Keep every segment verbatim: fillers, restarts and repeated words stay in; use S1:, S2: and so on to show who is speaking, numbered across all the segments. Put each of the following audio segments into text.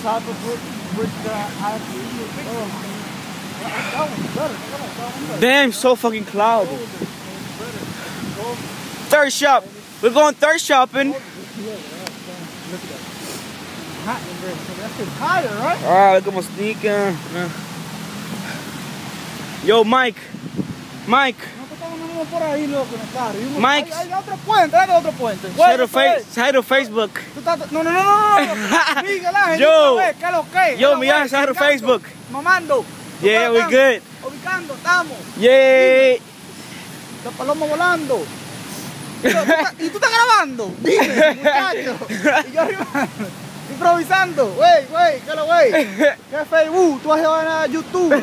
S1: top of it with the I oh.
S2: Damn, so fucking cloudy. Third shop. We're going third shopping.
S1: Hot in there, so that's just higher, right?
S2: Alright, look at my sneaker. Yeah. Yo, Mike. Mike.
S1: Por ahí, loco, en el carro.
S2: Mike.
S1: Hay, hay otro puente, hay otro puente.
S2: Say to, face, say to Facebook.
S1: No, no, no, no, no. Miguel Ángel,
S2: Yo.
S1: ¿qué es lo que?
S2: Yo, Miguel, say to Facebook.
S1: Mamando.
S2: Yeah, we good.
S1: Ubicando, estamos.
S2: Yay.
S1: La paloma volando. ¿Y tú estás grabando? Dime, muchacho. Y yo arriba. Improvisando, wey, wey, ¿qué lo wey? ¿Qué Facebook? ¿Tú vas a llevar a YouTube?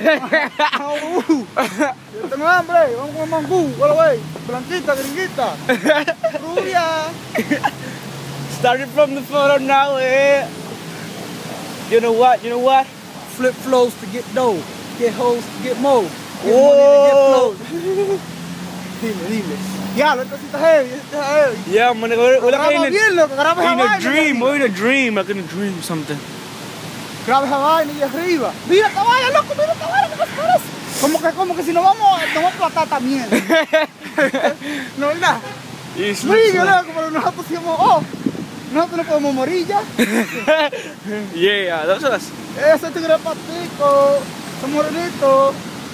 S1: Yo tengo hambre, vamos a comer mangú, ¿qué lo wey? Blanquita, gringuita, rubia.
S2: Started from the photo now, eh? You know what, you know what?
S1: Flip flows to get dough, get hoes to get mo, get
S2: Whoa.
S1: money to get flows. Dime, dime. Diablo, esto sí está heavy, esto está heavy.
S2: Yeah, man, we're, we're like in a,
S1: bien, loco, graba esa
S2: in a
S1: vaina
S2: dream, we're in a dream, like in a dream or something.
S1: Graba esa vaina y arriba. Mira esta vaina, loco, mira esta vaina, ¿qué pasa? Como que, como que si nos vamos, nos vamos a platar también. No, ¿verdad? Mira, loco, pero nosotros pusimos, oh, nosotros no podemos morir ya.
S2: Yeah, that's us.
S1: Ese tigre es patico, son morenitos.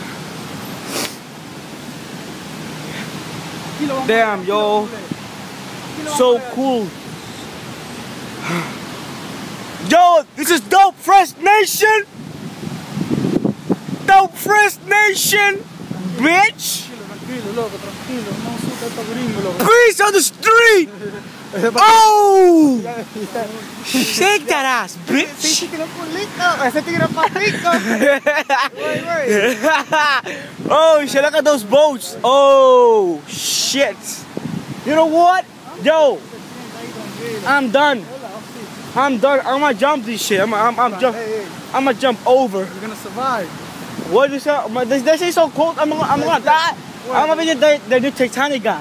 S2: Damn, yo, so cool. Yo, this is Dope Fresh Nation. Dope Fresh Nation, bitch. Grease on the street. Oh, shake that ass, bitch.
S1: Ese tigre es patico.
S2: Oh shit, look at those boats. Oh shit. You know what? Yo, I'm done. I'm done. I'm gonna jump this shit. I'm I'm I'm jump. I'm gonna jump over.
S1: You're gonna survive.
S2: What is that? This this is so cold. I'm gonna I'm gonna die. I'm gonna be the the new Titanic guy.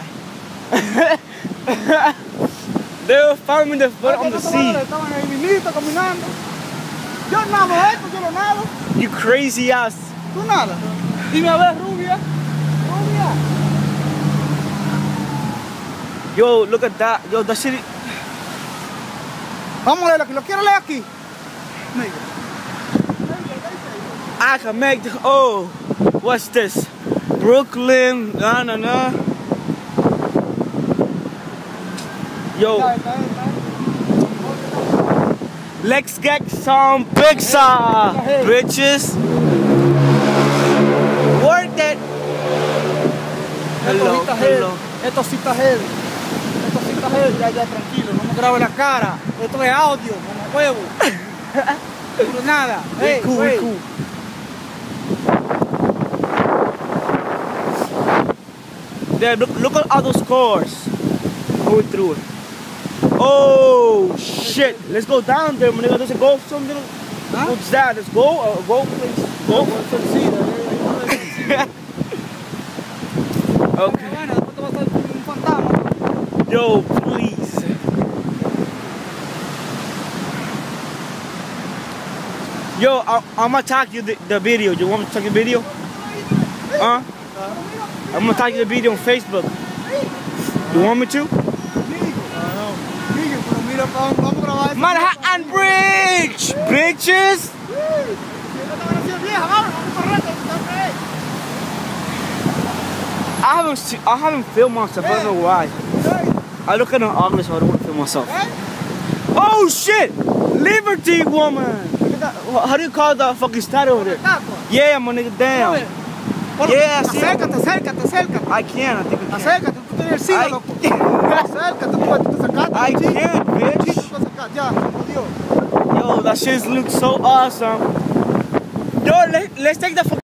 S2: They were farming the foot on the sea. You crazy ass.
S1: ¿Tú nada? Dime a ver, rubia. Rubia.
S2: Yo, look at that. Yo, that shit.
S1: Vamos a leerlo aquí. ¿Lo quiero leer aquí?
S2: I can make the. Oh, what's this? Brooklyn. Nah, nah, nah. Yo. Let's get some pizza, bitches. Work it. Hello, hello.
S1: Esto sí está heavy. Esto sí está heavy. Ya, ya, tranquilo. No me grabe la cara. Esto es audio, como huevo. Pero nada. Hey,
S2: cool,
S1: hey.
S2: cool. There, look, look at all those cars going through it. Oh shit! Let's go down there, man. There's a golf something. Huh? What's that? Let's go. Uh, go, please. Go. Okay. Yo, please. Yo, I, I'm gonna talk you the, the video. You want me to talk the video? Huh? I'm gonna talk you the video on Facebook. You want me to? Manhattan Bridge, bitches. I haven't seen, I haven't filmed myself. I don't know why. I look at an ugly, so I don't want to film myself. Oh shit! Liberty woman. How do you call that fucking statue over there? Yeah, my nigga, damn. Yeah,
S1: acércate, acércate, acércate.
S2: I can't. I think I can.
S1: Acércate, tú tienes el cine, loco. Acércate, tú te sacaste.
S2: I can't, bitch.
S1: Ya, jodió.
S2: Yo, that shit looks so awesome. Yo, let, let's take the